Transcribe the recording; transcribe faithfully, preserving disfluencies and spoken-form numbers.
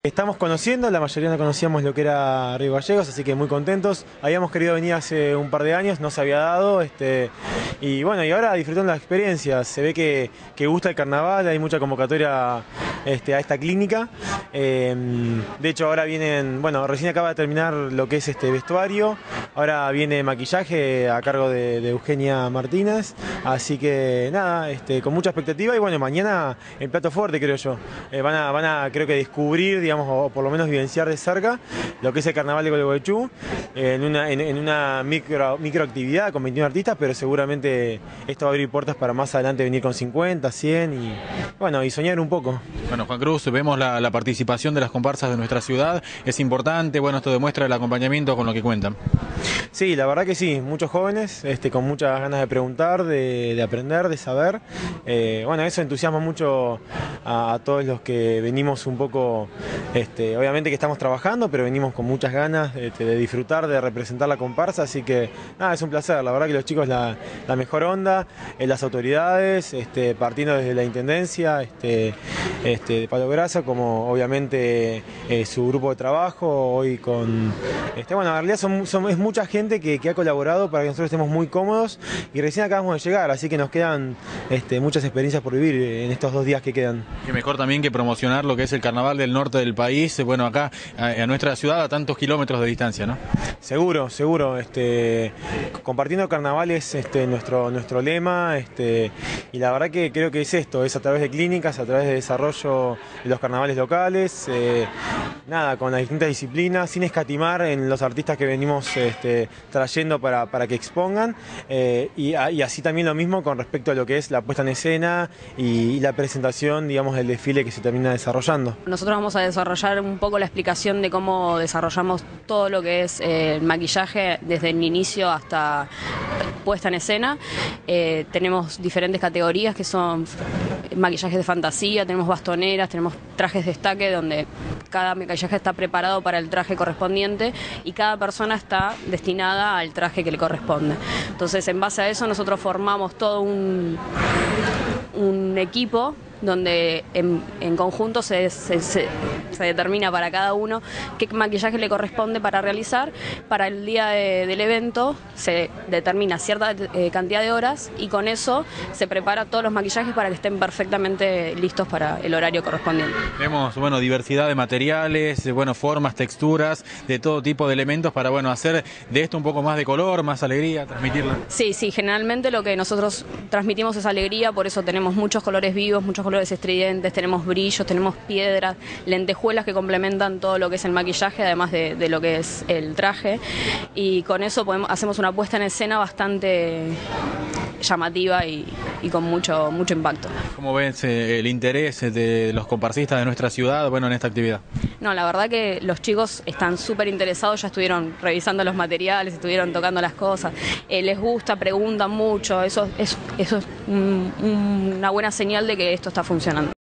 Estamos conociendo, la mayoría no conocíamos lo que era Río Gallegos, así que muy contentos. Habíamos querido venir hace un par de años, no se había dado, este, y bueno, y ahora disfrutando la experiencia. Se ve que, que gusta el carnaval, hay mucha convocatoria este, a esta clínica. Eh, de hecho ahora vienen, bueno, recién acaba de terminar lo que es este vestuario, ahora viene maquillaje a cargo de, de Eugenia Martínez, así que nada, este, con mucha expectativa y bueno, mañana el plato fuerte creo yo. Eh, van, a, van a creo que descubrir, digamos, o por lo menos vivenciar de cerca lo que es el carnaval de Gualeguaychú eh, en una, en, en una micro, microactividad con veintiún artistas, pero seguramente esto va a abrir puertas para más adelante venir con cincuenta, cien y bueno, y soñar un poco. Bueno, Juan Cruz, vemos la, la participación de las comparsas de nuestra ciudad, es importante, bueno, esto demuestra el acompañamiento con lo que cuentan. Sí, la verdad que sí, muchos jóvenes este, con muchas ganas de preguntar, de, de aprender, de saber. Eh, bueno, eso entusiasma mucho a, a todos los que venimos un poco, este, obviamente que estamos trabajando, pero venimos con muchas ganas este, de disfrutar, de representar la comparsa, así que nada, es un placer. La verdad que los chicos la, la mejor onda, eh, las autoridades, este, partiendo desde la Intendencia este, este, de Palo Grasa, como obviamente eh, su grupo de trabajo, hoy con... Este, bueno, en realidad son, son, es mucha gente que, que ha colaborado para que nosotros estemos muy cómodos y recién acabamos de llegar, así que nos quedan este, muchas experiencias por vivir en estos dos días que quedan. Y mejor también que promocionar lo que es el carnaval del norte del país, bueno, acá a, a nuestra ciudad a tantos kilómetros de distancia, ¿no? Seguro, seguro, este, compartiendo carnavales este, nuestro, nuestro lema, este, y la verdad que creo que es esto, es a través de clínicas, a través de desarrollo de los carnavales locales, eh, nada, con las distintas disciplinas, sin escatimar en los artistas que venimos este, trayendo para, para que expongan, eh, y, y así también lo mismo con respecto a lo que es la puesta en escena y, y la presentación, digamos, del desfile que se termina desarrollando. Nosotros vamos a desarrollar un poco la explicación de cómo desarrollamos todo lo que es eh, el maquillaje desde el inicio hasta puesta en escena. Eh, tenemos diferentes categorías que son maquillajes de fantasía, tenemos bastoneras, tenemos trajes de destaque donde cada maquillaje está preparado para el traje correspondiente y cada persona está destinada al traje que le corresponde. Entonces, en base a eso nosotros formamos todo un, un equipo donde en, en conjunto se, se, se, se determina para cada uno qué maquillaje le corresponde para realizar. Para el día de, del evento se determina cierta eh, cantidad de horas y con eso se prepara todos los maquillajes para que estén perfectamente listos para el horario correspondiente. Vemos, bueno, diversidad de materiales, bueno, formas, texturas, de todo tipo de elementos para, bueno, hacer de esto un poco más de color, más alegría, transmitirla. Sí, sí, generalmente lo que nosotros transmitimos es alegría, por eso tenemos muchos colores vivos, muchos colores estridentes, tenemos brillos, tenemos piedras, lentejuelas que complementan todo lo que es el maquillaje, además de, de lo que es el traje, y con eso podemos, hacemos una puesta en escena bastante llamativa y, y con mucho, mucho impacto. ¿Cómo ves eh, el interés de los comparsistas de nuestra ciudad, bueno, en esta actividad? No, la verdad que los chicos están súper interesados, ya estuvieron revisando los materiales, estuvieron tocando las cosas, eh, les gusta, preguntan mucho, eso, eso, eso es un, un, una buena señal de que esto está funcionando.